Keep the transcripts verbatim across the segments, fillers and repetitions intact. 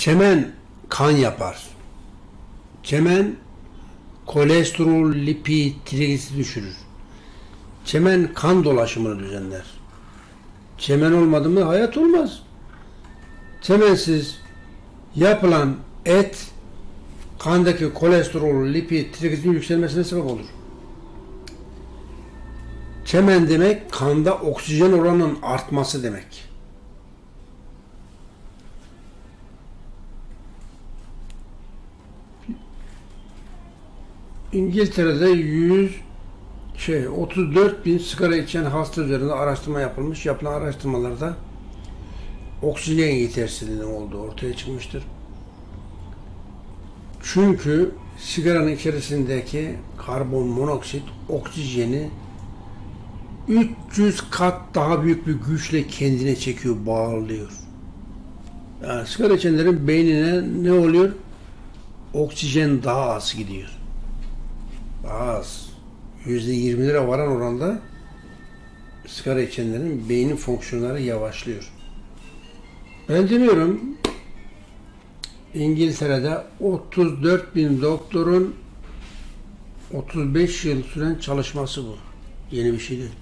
Çemen kan yapar. Çemen kolesterol, lipid, trigliserit düşürür. Çemen kan dolaşımını düzenler. Çemen olmadı mı hayat olmaz. Çemensiz yapılan et kandaki kolesterol, lipid, trigliserit yükselmesine sebep olur. Çemen demek kanda oksijen oranının artması demek. İngiltere'de yüz şey otuz dört bin sigara içen hasta üzerinde araştırma yapılmış. Yapılan araştırmalarda oksijen yetersizliğinin olduğu ortaya çıkmıştır. Çünkü sigaranın içerisindeki karbon monoksit oksijeni üç yüz kat daha büyük bir güçle kendine çekiyor, bağlıyor. Yani sigara içenlerin beynine ne oluyor? Oksijen daha az gidiyor. Daha az. yüzde yirmi lira varan oranda sigara içenlerin beynin fonksiyonları yavaşlıyor. Ben demiyorum, İngiltere'de otuz dört bin doktorun otuz beş yıl süren çalışması bu. Yeni bir şey değil.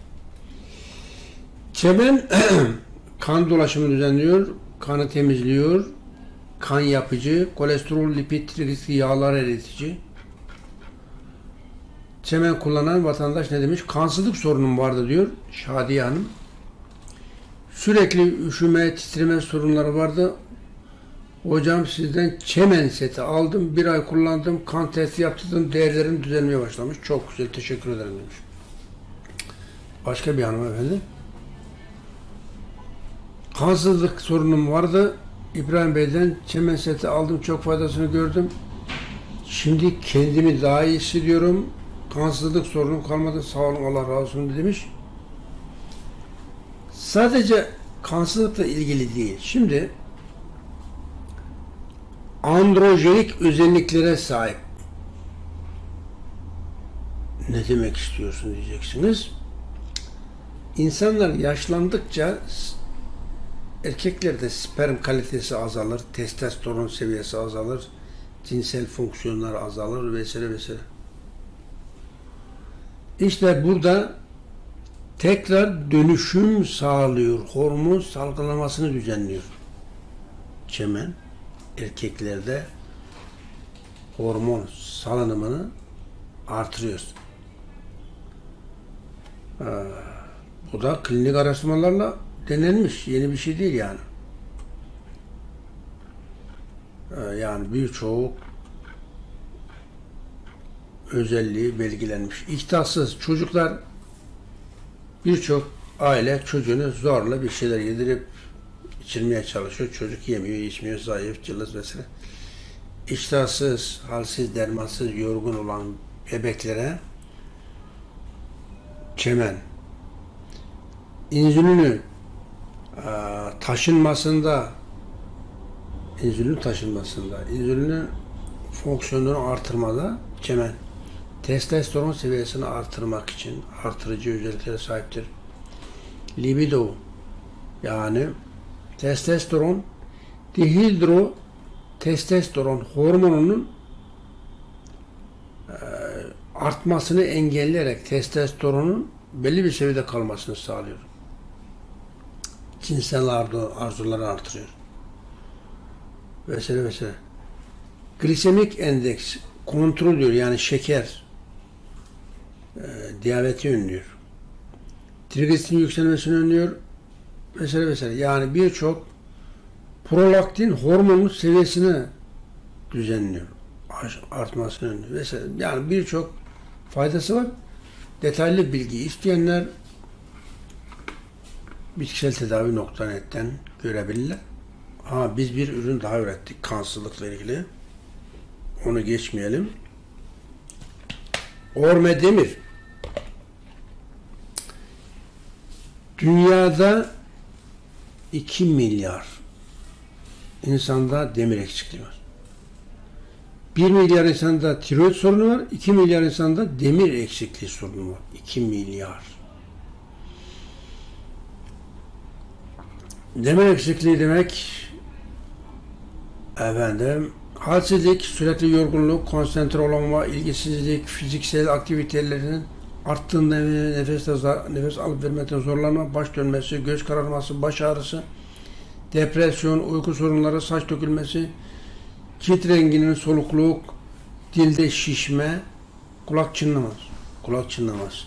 Çemen kan dolaşımını düzenliyor, kanı temizliyor, kan yapıcı, kolesterol, lipid, trigliserit, yağlar eritici. Çemen kullanan vatandaş ne demiş? Kansızlık sorunum vardı diyor Şadiye Hanım. Sürekli üşüme, titreme sorunları vardı. Hocam sizden çemen seti aldım. Bir ay kullandım. Kan testi yaptırdım. Değerlerim düzelmeye başlamış. Çok güzel. Teşekkür ederim demiş. Başka bir hanımefendi. Kansızlık sorunum vardı. İbrahim Bey'den çemen seti aldım. Çok faydasını gördüm. Şimdi kendimi daha iyi hissediyorum. Kansızlık sorunum kalmadı. Sağ olun, Allah razı olsun demiş. Sadece kansızlıkla ilgili değil. Şimdi androjenik özelliklere sahip. Ne demek istiyorsun diyeceksiniz. İnsanlar yaşlandıkça erkeklerde sperm kalitesi azalır, testosteron seviyesi azalır, cinsel fonksiyonlar azalır vesaire vesaire. İşte burada tekrar dönüşüm sağlıyor, hormon salgılamasını düzenliyor. Çemen erkeklerde hormon salınımını artırıyor. Ee, bu da klinik araştırmalarla denenmiş, yeni bir şey değil yani. Ee, yani birçok özelliği belgelenmiş. İştahsız çocuklar, birçok aile çocuğunu zorla bir şeyler yedirip içirmeye çalışıyor. Çocuk yemiyor, içmiyor, zayıf, cılız vesaire. İştahsız, halsiz, dermansız, yorgun olan bebeklere çemen, insülini taşınmasında, insülin taşınmasında, insülinin fonksiyonunu artırmada çemen, testosteron seviyesini artırmak için artırıcı özelliklere sahiptir. Libido, yani testosteron, dihidro testosteron hormonunun e, artmasını engelleyerek testosteronun belli bir seviyede kalmasını sağlıyor. Cinsel arzuları artırıyor. Vesaire vesaire. Glisemik endeks kontrol ediyor, yani şeker, e, diyabeti önlüyor. Trigliserin yükselmesini önlüyor vesaire vesaire. Yani birçok prolaktin hormonun seviyesini düzenliyor. Artmasını önlüyor vesaire. Yani birçok faydası var. Detaylı bilgi isteyenler bitkisel tedavi nokta net'ten görebilirler. Ha, biz bir ürün daha ürettik kansızlıkla ilgili. Onu geçmeyelim. Orme Demir. Dünyada iki milyar insanda demir eksikliği var. bir milyar insanda tiroid sorunu var. iki milyar insanda demir eksikliği sorunu var. iki milyar. Demir eksikliği demek Efendim, halsizlik, sürekli yorgunluk, konsantre olamama, ilgisizlik, fiziksel aktivitelerin arttığında nefes, nefes alıp vermekten zorlanma, baş dönmesi, göz kararması, baş ağrısı, depresyon, uyku sorunları, saç dökülmesi, cilt renginin solukluk, dilde şişme, kulak çınlamaz. Kulak çınlamaz.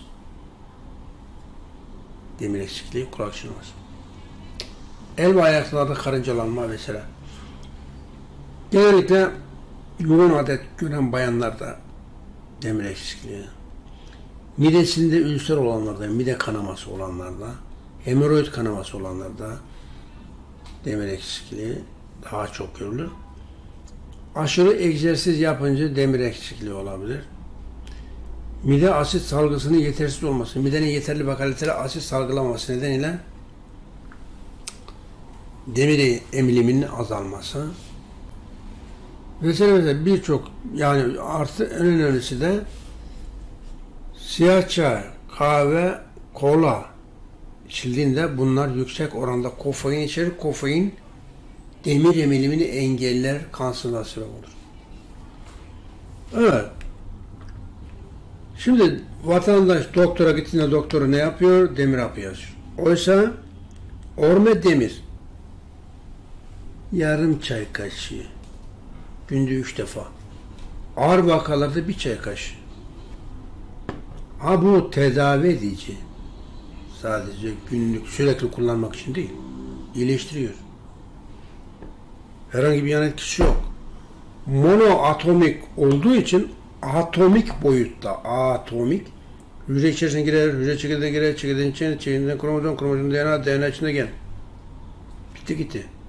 Demir eksikliği, kulak çınlamaz. El ve ayaklarda karıncalanma mesela. Genellikle yoğun adet gören bayanlarda demir eksikliği. Midesinde ülser olanlarda, mide kanaması olanlarda, hemoroid kanaması olanlarda demir eksikliği daha çok görülür. Aşırı egzersiz yapınca demir eksikliği olabilir. Mide asit salgısının yetersiz olması, midenin yeterli ve kaliteli asit salgılamaması nedeniyle demir emiliminin azalması vesaire vesaire birçok, yani artı en önemlisi de siyah çay, kahve, kola içildiğinde bunlar yüksek oranda kofein içerir. Kofein demir emilimini engeller, kansızlığa sebep olur. Evet. Şimdi vatandaş doktora gittiğinde doktoru ne yapıyor? Demir hapı yazıyor. Oysa orme demir yarım çay kaşığı günde üç defa. Ağır vakalarda bir çay kaşığı. Ha bu tedavi edici. Sadece günlük sürekli kullanmak için değil. İyileştiriyor. Herhangi bir yan etkisi yok. Monoatomik olduğu için atomik boyutta, atomik, hücre içerisine girer, hücre çekirdeğine girer, çekirdeğin içine, çekirdeğin kromozom, kromozom D N A, D N A içine gel. Bitti gitti.